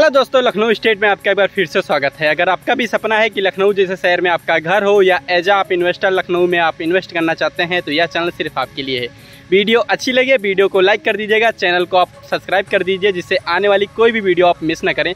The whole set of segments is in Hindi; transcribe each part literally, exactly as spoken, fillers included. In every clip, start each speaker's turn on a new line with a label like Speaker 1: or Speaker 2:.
Speaker 1: हेलो दोस्तों, लखनऊ स्टेट में आपका एक बार फिर से स्वागत है। अगर आपका भी सपना है कि लखनऊ जैसे शहर में आपका घर हो या एज आप इन्वेस्टर लखनऊ में आप इन्वेस्ट करना चाहते हैं तो यह चैनल सिर्फ आपके लिए है। वीडियो अच्छी लगे वीडियो को लाइक कर दीजिएगा, चैनल को आप सब्सक्राइब कर दीजिए जिससे आने वाली कोई भी वीडियो आप मिस ना करें।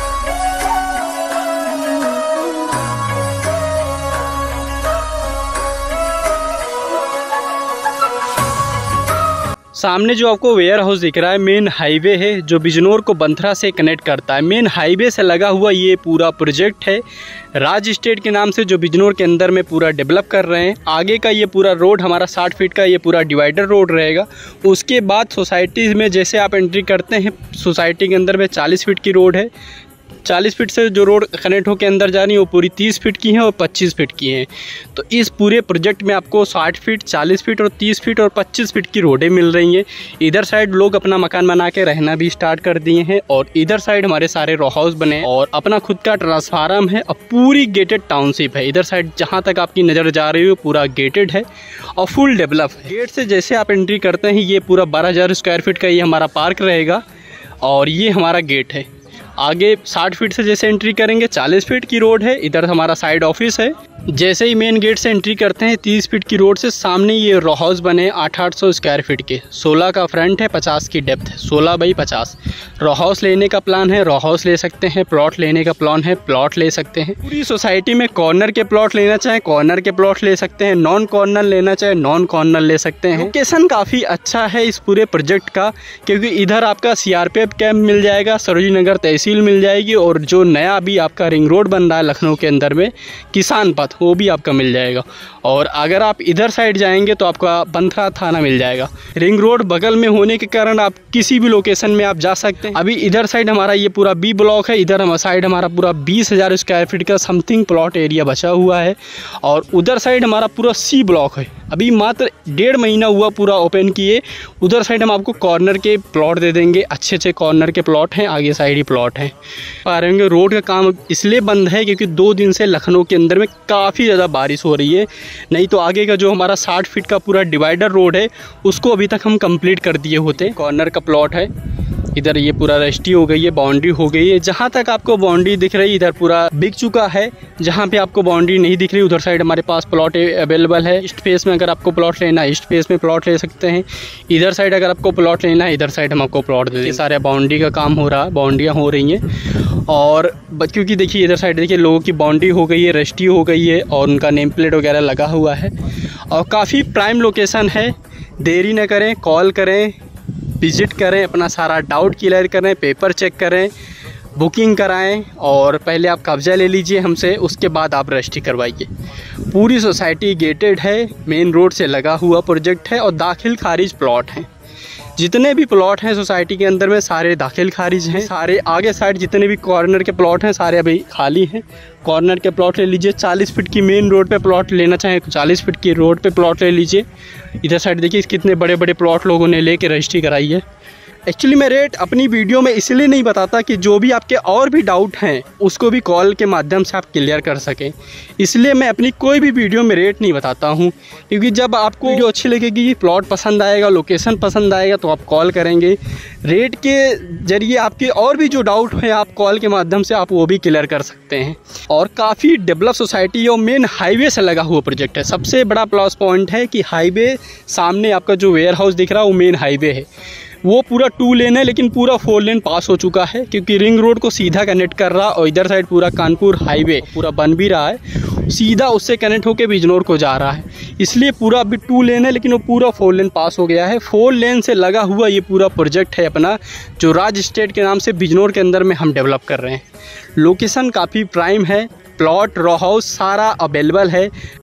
Speaker 1: सामने जो आपको वेयर हाउस दिख रहा है मेन हाईवे है जो बिजनौर को बंथरा से कनेक्ट करता है। मेन हाईवे से लगा हुआ ये पूरा प्रोजेक्ट है। राज स्टेट के नाम से जो बिजनौर के अंदर में पूरा डेवलप कर रहे हैं। आगे का ये पूरा रोड हमारा साठ फीट का ये पूरा डिवाइडर रोड रहेगा। उसके बाद सोसाइटी में जैसे आप एंट्री करते हैं सोसाइटी के अंदर में चालीस फीट की रोड है। चालीस फीट से जो रोड कनेक्ट होकर अंदर जा रही है वो पूरी तीस फीट की है और पच्चीस फीट की है। तो इस पूरे प्रोजेक्ट में आपको साठ फीट, चालीस फीट और तीस फीट और पच्चीस फीट की रोडें मिल रही हैं। इधर साइड लोग अपना मकान बना के रहना भी स्टार्ट कर दिए हैं और इधर साइड हमारे सारे रो हाउस बने और अपना खुद का ट्रांसफार्म है और पूरी गेटेड टाउनशिप है। इधर साइड जहाँ तक आपकी नज़र जा रही हो पूरा गेटेड है और फुल डेवलप है। गेट से जैसे आप एंट्री करते हैं ये पूरा बारह हज़ार स्क्वायर फीट का ये हमारा पार्क रहेगा और ये हमारा गेट है। आगे साठ फीट से जैसे एंट्री करेंगे चालीस फीट की रोड है। इधर हमारा साइड ऑफिस है। जैसे ही मेन गेट से एंट्री करते हैं तीस फीट की रोड से सामने ये रो हाउस बने आठ आठ सौ स्क्वायर फीट के। सोलह का फ्रंट है, पचास की डेप्थ है, सोलह बाई पचास। रो हाउस लेने का प्लान है, रो हाउस ले सकते हैं। प्लॉट लेने का प्लान है, प्लॉट ले सकते हैं। पूरी सोसाइटी में कॉर्नर के प्लॉट लेना चाहे कॉर्नर के प्लॉट ले सकते हैं। नॉन कॉर्नर लेना चाहे नॉन कॉर्नर ले सकते हैं। लोकेशन काफ़ी अच्छा है इस पूरे प्रोजेक्ट का क्योंकि इधर आपका C R P F camp मिल जाएगा, सरोजिनी नगर तहसील मिल जाएगी और जो नया अभी आपका रिंग रोड बन रहा है लखनऊ के अंदर में किसान पथ वो भी आपका मिल जाएगा। और अगर आप इधर साइड जाएंगे तो आपका बंथरा थाना मिल जाएगा। रिंग रोड बगल में होने के कारण आप किसी भी लोकेशन में आप जा सकते हैं। अभी इधर साइड हमारा ये पूरा बी ब्लॉक है। इधर हमारा साइड हमारा पूरा बीस हज़ार स्क्वायर फीट का समथिंग प्लॉट एरिया बचा हुआ है और उधर साइड हमारा पूरा सी ब्लॉक है। अभी मात्र डेढ़ महीना हुआ पूरा ओपन किए। उधर साइड हम आपको कॉर्नर के प्लॉट दे देंगे, अच्छे अच्छे कॉर्नर के प्लॉट हैं, आगे साइड ही प्लॉट हैं। पा रहे होंगे रोड का काम इसलिए बंद है क्योंकि दो दिन से लखनऊ के अंदर में काफ़ी ज़्यादा बारिश हो रही है। नहीं तो आगे का जो हमारा साठ फीट का पूरा डिवाइडर रोड है उसको अभी तक हम कंप्लीट कर दिए होते। कॉर्नर का प्लॉट है। इधर ये पूरा रजिस्ट्री हो गई है, बाउंड्री हो गई है। जहाँ तक आपको बाउंड्री दिख रही है इधर पूरा बिक चुका है। जहाँ पे आपको बाउंड्री नहीं दिख रही उधर साइड हमारे पास प्लॉट अवेलेबल है। ईस्ट फेस में अगर आपको प्लॉट लेना है ईस्ट फेस में प्लॉट ले सकते हैं। इधर साइड अगर आपको प्लॉट लेना है इधर साइड हम आपको प्लॉट दे देंगे। सारे बाउंड्री का काम हो रहा है, बाउंड्रियाँ हो रही हैं और क्योंकि देखिए इधर साइड देखिए लोगों की बाउंड्री हो गई है, रजिस्ट्री हो गई है और उनका नेम प्लेट वगैरह लगा हुआ है और काफ़ी प्राइम लोकेशन है। देरी न करें, कॉल करें, विजिट करें, अपना सारा डाउट क्लियर करें, पेपर चेक करें, बुकिंग कराएं और पहले आप कब्जा ले लीजिए हमसे, उसके बाद आप रजिस्ट्री करवाइए। पूरी सोसाइटी गेटेड है, मेन रोड से लगा हुआ प्रोजेक्ट है और दाखिल खारिज प्लॉट हैं। जितने भी प्लॉट हैं सोसाइटी के अंदर में सारे दाखिल खारिज हैं। सारे आगे साइड जितने भी कॉर्नर के प्लॉट हैं सारे अभी खाली हैं। कॉर्नर के प्लॉट ले लीजिए। चालीस फीट की मेन रोड पे प्लॉट लेना चाहें तो चालीस फीट की रोड पे प्लॉट ले लीजिए। इधर साइड देखिए कितने बड़े बड़े प्लॉट लोगों ने लेके रजिस्ट्री कराई है। एक्चुअली मैं रेट अपनी वीडियो में इसलिए नहीं बताता कि जो भी आपके और भी डाउट हैं उसको भी कॉल के माध्यम से आप क्लियर कर सकें। इसलिए मैं अपनी कोई भी वीडियो में रेट नहीं बताता हूं क्योंकि जब आपको वीडियो अच्छी लगेगी, प्लॉट पसंद आएगा, लोकेशन पसंद आएगा तो आप कॉल करेंगे। रेट के जरिए आपके और भी जो डाउट है आप कॉल के माध्यम से आप वो भी क्लियर कर सकते हैं। और काफ़ी डेवलप सोसाइटी और मेन हाईवे से लगा हुआ प्रोजेक्ट है। सबसे बड़ा प्लस पॉइंट है कि हाईवे सामने आपका जो वेयर हाउस दिख रहा है वो मेन हाईवे है। वो पूरा टू लेन है लेकिन पूरा फोर लेन पास हो चुका है क्योंकि रिंग रोड को सीधा कनेक्ट कर रहा और इधर साइड पूरा कानपुर हाईवे पूरा बन भी रहा है, सीधा उससे कनेक्ट होकर बिजनौर को जा रहा है। इसलिए पूरा अभी टू लेन है लेकिन वो पूरा फोर लेन पास हो गया है। फोर लेन से लगा हुआ ये पूरा प्रोजेक्ट है अपना जो राज स्टेट के नाम से बिजनौर के अंदर में हम डेवलप कर रहे हैं। लोकेशन काफ़ी प्राइम है, प्लॉट रो हाउस सारा अवेलेबल है।